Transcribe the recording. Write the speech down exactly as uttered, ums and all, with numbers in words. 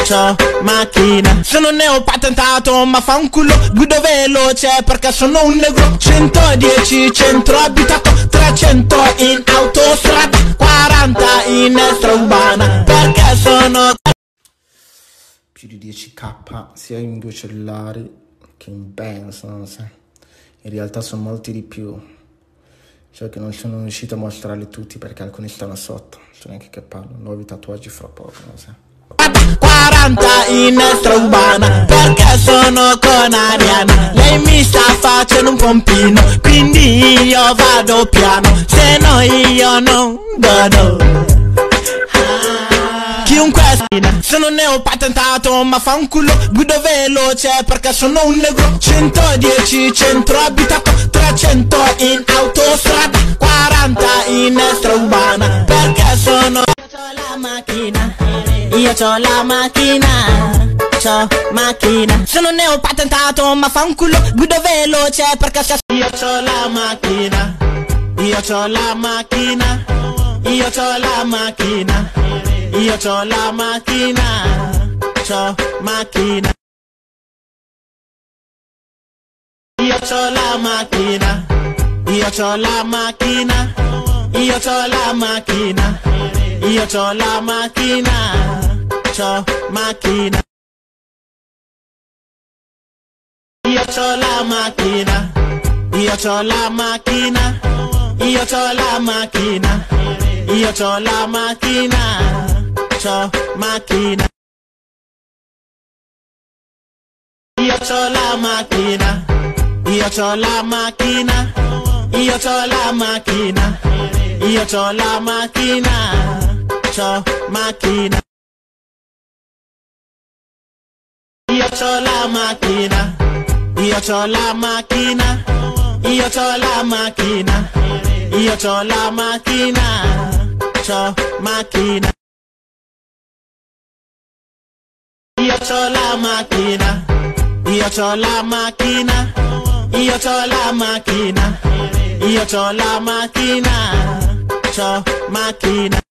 c'ho macchina. Sono neopatentato ma fa un culo, guido veloce perché sono un negro. Centodieci centro abitato, trecento in autostrada, quaranta in extraurbana perché sono più di dieci k sia in due cellulari che in Benz, non so. In realtà sono molti di più, cioè che non sono riuscito a mostrarli tutti perché alcuni stanno sotto, non so neanche che parlo, nuovi tatuaggi fra poco, non so. quaranta in extraurbana perché sono con Ariana. Lei mi sta facendo un pompino, quindi io vado piano, se no io non vado. Chiunque sono neopatentato ma fa un culo, guido veloce perché sono un negro. Centodieci centro abitato, trecento in autostrada, quaranta in extraurbana perché sono io c'ho la macchina, io c'ho la macchina, c'ho macchina. Sono neopatentato ma fa un culo, guido veloce perché io c'ho la macchina, io c'ho la macchina, io c'ho la macchina, io c'ho la macchina, c'ho macchina. Io c'ho la macchina, io c'ho la macchina, io c'ho la macchina, io c'ho la macchina, c'ho macchina. Io c'ho la macchina, io c'ho la macchina, io c'ho la macchina, io c'ho la macchina, c'ho macchina. Io c'ho la macchina, io c'ho la macchina, io c'ho la macchina, io c'ho la macchina, c'ho macchina. Io c'ho la macchina, io c'ho la macchina, io c'ho la macchina, io c'ho la macchina, c'ho macchina. Io c'ho la macchina, io c'ho la macchina, io c'ho la macchina, io c'ho la macchina, c'ho macchina.